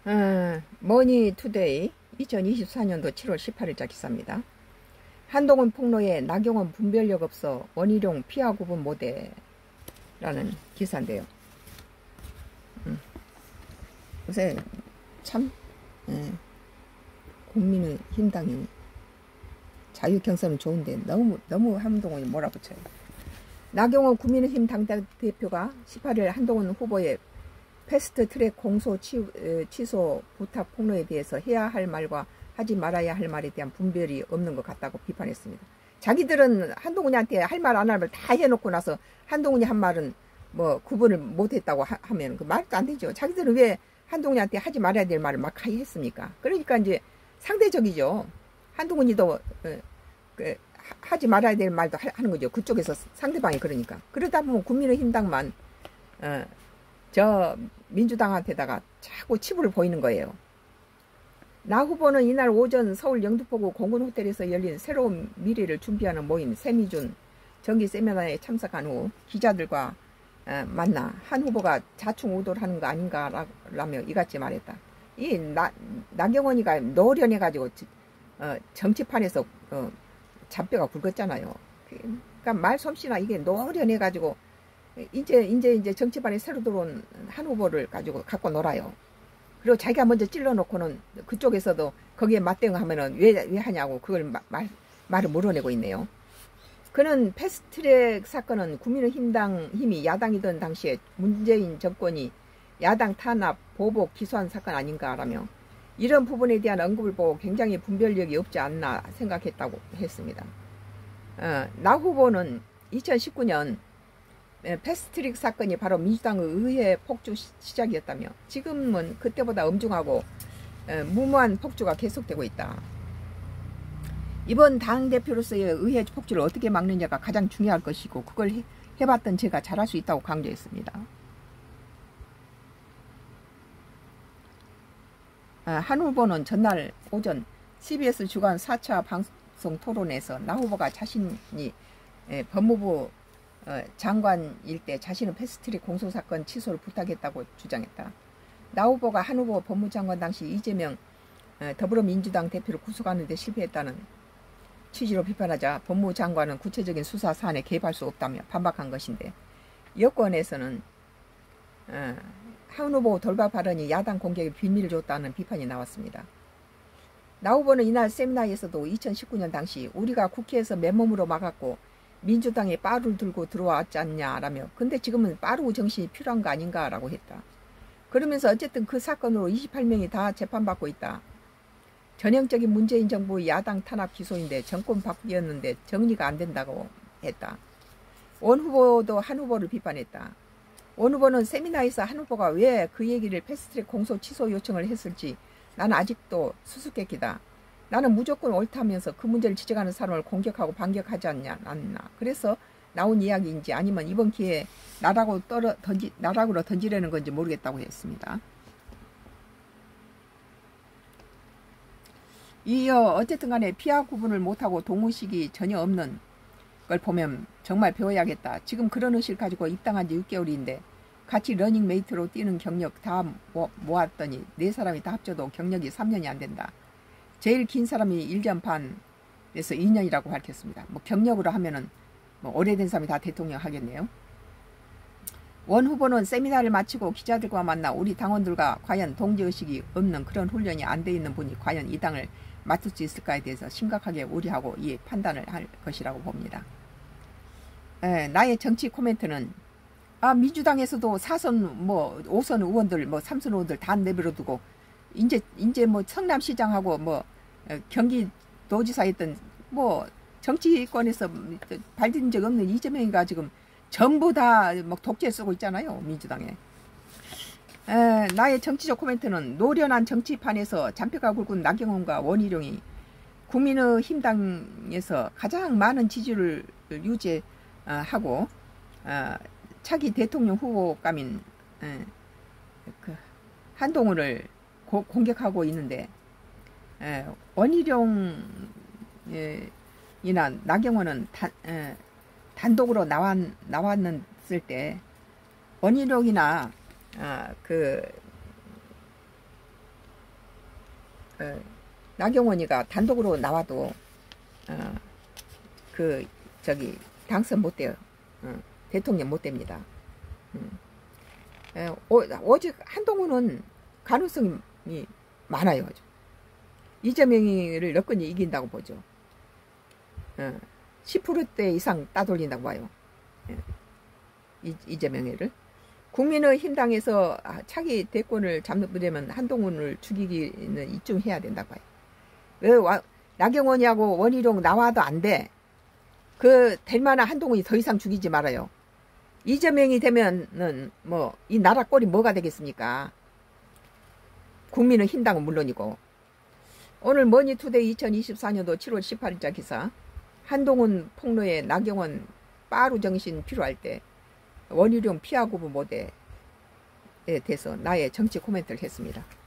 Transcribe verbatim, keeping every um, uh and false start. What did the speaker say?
어, 머니투데이 이천이십사 년도 칠월 십팔일자 기사입니다. 한동훈 폭로에 나경원 분별력 없어 원희룡 피하 구분 못해 라는 기사인데요. 음. 요새 참 예, 국민의힘당이 자유경선은 좋은데 너무 너무 한동훈이 몰아붙여요. 나경원 국민의힘 당대표가 십팔일 한동훈 후보의 패스트트랙 공소 치, 취소 부탁 폭로에 대해서 해야 할 말과 하지 말아야 할 말에 대한 분별이 없는 것 같다고 비판했습니다. 자기들은 한동훈이한테 할 말 안 할 말 다 해놓고 나서 한동훈이 한 말은 뭐 구분을 못했다고 하, 하면 그 말도 안 되죠. 자기들은 왜 한동훈이한테 하지 말아야 될 말을 막 했습니까? 그러니까 이제 상대적이죠. 한동훈이도 어, 그, 하지 말아야 될 말도 하, 하는 거죠. 그쪽에서 상대방이 그러니까. 그러다 보면 국민의힘당만 어, 저 민주당한테다가 자꾸 치부를 보이는 거예요. 나 후보는 이날 오전 서울 영등포구 공군호텔에서 열린 새로운 미래를 준비하는 모임 세미준 정기 세미나에 참석한 후 기자들과 어, 만나 한 후보가 자충우돌 하는 거 아닌가라며 이같이 말했다. 이 나, 나경원이가 노련해가지고 어, 정치판에서 어, 잡뼈가 굵었잖아요. 그러니까 말솜씨나 이게 노련해가지고 이제 이제 이제 정치판에 새로 들어온 한 후보를 가지고 갖고 놀아요. 그리고 자기가 먼저 찔러놓고는 그쪽에서도 거기에 맞대응하면은 왜, 왜 하냐고 그걸 마, 말, 말을 물어내고 있네요. 그는 패스트트랙 사건은 국민의힘당 힘이 야당이던 당시에 문재인 정권이 야당 탄압, 보복, 기소한 사건 아닌가라며 이런 부분에 대한 언급을 보고 굉장히 분별력이 없지 않나 생각했다고 했습니다. 어, 나 후보는 이천십구 년 패스트트랙 사건이 바로 민주당의 의회 폭주 시작이었다며 지금은 그때보다 엄중하고 무모한 폭주가 계속되고 있다. 이번 당대표로서의 의회 폭주를 어떻게 막느냐가 가장 중요할 것이고 그걸 해, 해봤던 제가 잘할 수 있다고 강조했습니다. 한 후보는 전날 오전 씨비에스 주간 사 차 방송 토론에서 나 후보가 자신이 법무부 장관일 때 자신은 패스트트랙 공소사건 취소를 부탁했다고 주장했다. 나 후보가 한 후보 법무장관 당시 이재명 더불어민주당 대표를 구속하는 데 실패했다는 취지로 비판하자 법무장관은 구체적인 수사 사안에 개입할 수 없다며 반박한 것인데 여권에서는 한 후보 돌발 발언이 야당 공격에 빌미를 줬다는 비판이 나왔습니다. 나 후보는 이날 세미나에서도 이천십구 년 당시 우리가 국회에서 맨몸으로 막았고 민주당에 빠루를 들고 들어왔지 않냐라며 근데 지금은 빠루 정신이 필요한 거 아닌가 라고 했다. 그러면서 어쨌든 그 사건으로 이십팔 명이 다 재판받고 있다. 전형적인 문재인 정부의 야당 탄압 기소인데 정권 바뀌었는데 정리가 안 된다고 했다. 원 후보도 한 후보를 비판했다. 원 후보는 세미나에서 한 후보가 왜 그 얘기를 패스트트랙 공소 취소 요청을 했을지 나는 아직도 수수께끼다. 나는 무조건 옳다면서 그 문제를 지적하는 사람을 공격하고 반격하지 않냐, 않나. 그래서 나온 이야기인지 아니면 이번 기회에 나락으로 떨어 던지 나락으로 던지려는 건지 모르겠다고 했습니다. 이어 어쨌든 간에 피하 구분을 못하고 동의식이 전혀 없는 걸 보면 정말 배워야겠다. 지금 그런 의식을 가지고 입당한 지 육 개월인데 같이 러닝메이트로 뛰는 경력 다 모았더니 네 사람이 다 합쳐도 경력이 삼 년이 안 된다. 제일 긴 사람이 일 년 반에서 이 년이라고 밝혔습니다. 뭐 경력으로 하면은 뭐 오래된 사람이 다 대통령 하겠네요. 원 후보는 세미나를 마치고 기자들과 만나 우리 당원들과 과연 동지의식이 없는 그런 훈련이 안 돼 있는 분이 과연 이 당을 맡을 수 있을까에 대해서 심각하게 우려하고 이 판단을 할 것이라고 봅니다. 에, 나의 정치 코멘트는 아 민주당에서도 사선 뭐 오선 의원들 뭐 삼선 의원들 다 내버려두고 이제 이제 뭐 성남시장하고 뭐 경기도지사 했던 뭐 정치권에서 발돋인 적 없는 이재명이가 지금 전부 다 막 독재 쓰고 있잖아요 민주당에. 에, 나의 정치적 코멘트는 노련한 정치판에서 잔뼈가 굵은 나경원과 원희룡이 국민의힘당에서 가장 많은 지지를 유지하고 어, 차기 대통령 후보감인 에, 그 한동훈을 고, 공격하고 있는데 에, 원희룡이나 나경원은 다, 에, 단독으로 나왔, 나왔을 때 원희룡이나 아, 그 어, 나경원이가 단독으로 나와도 어, 그 저기 당선 못 돼요. 어, 대통령 못 됩니다. 음. 에, 오, 오직 한동훈은 가능성이 많아요. 이재명이를 여건이 이긴다고 보죠. 어, 십 퍼센트 이상 따돌린다고 봐요. 예. 이, 이재명이를. 국민의힘당에서 차기 대권을 잡으려면 한동훈을 죽이기는 이쯤 해야 된다고 봐요. 왜 와, 나경원이하고 원희룡 나와도 안 돼. 그 될 만한 한동훈이 더 이상 죽이지 말아요. 이재명이 되면은 뭐 이 나라 꼴이 뭐가 되겠습니까? 국민의힘당은 물론이고. 오늘 머니투데이 이천이십사 년도 칠월 십팔일자 기사. 한동훈 폭로에 나경원 빠루 정신 필요할 때 원희룡 피하 구부 모델에 대해서 나의 정치 코멘트를 했습니다.